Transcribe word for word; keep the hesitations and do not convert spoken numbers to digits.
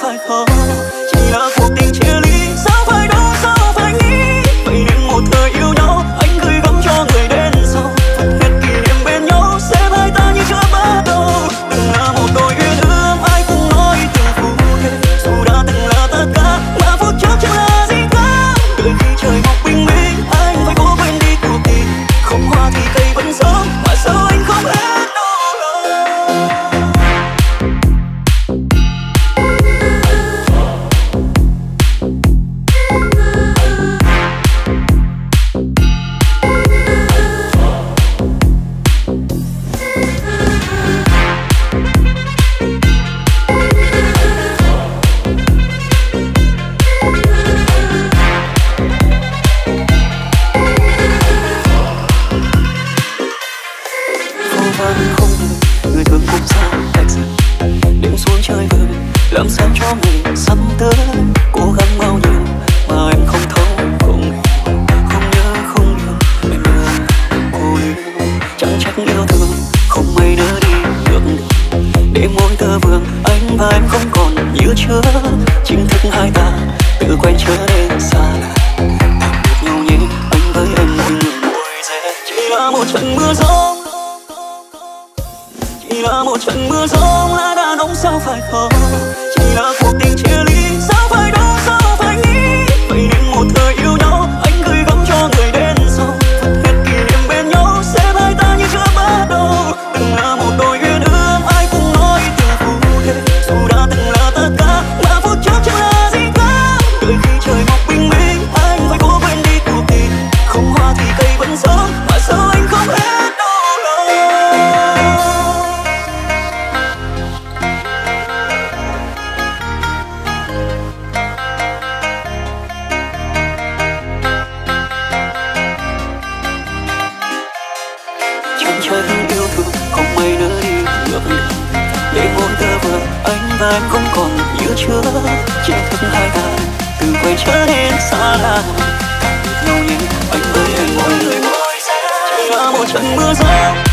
phải không? Chỉ là cuộc tình chia ly, sao phải đâu, sao phải nghĩ. Vậy nên một thời yêu nhau, anh gửi gắm cho người đến sau. Hết kỷ niệm bên nhau, xếp hai ta như chưa bắt đầu. Từng là một đôi uyên ương, ai cũng nói từng phút thế. Dù đã từng là tất cả, mà phút chốc chẳng là gì cả. Đợi khi trời mọc bình minh, anh phải cố quên đi cuộc tình. Không hoa thì cây vẫn sống, mà sao anh không hết đâu. Làm sao cho mình sắp tới cố gắng bao nhiêu mà em không thấu, không hiểu, không nhớ, không yêu em nữa. Cô yêu chẳng trách yêu thương không may nỡ đi được, để mỗi tơ vương anh và em không còn như trước. Chính thức hai ta tự quen trở nên xa lạ, tạm biệt nhau nhé anh với em mỗi người mỗi giờ. Chỉ là một trận mưa gió, chỉ là một trận mưa gió lá đã nóng sao phải không? Chỉ là cuộc tình chia ly, sao phải đâu, sao phải nghĩ. Vậy nên một thời yêu nhau, anh gửi gắm cho người đến sau. Hết kỷ niệm bên nhau, xếp hai ta như chưa bắt đầu. Từng là một đôi uyên ương, ai cũng nói từng phút thế. Dù đã từng là tất cả, mà phút chốc chẳng là gì cả. Đợi khi trời mọc bình minh, anh phải cố quên đi cuộc tình. Không hoa thì cây vẫn sống, mà sao anh không hết đau lòng. Chẳng yêu thương không may nỡ đi được, để mỗi tơ vương anh và em không còn như trước. Chỉ thức hai ta từ quay trở nên xa lạ, tạm biệt nhau nhé anh với em mỗi người mỗi sẽ. Chỉ là một trận mưa gió,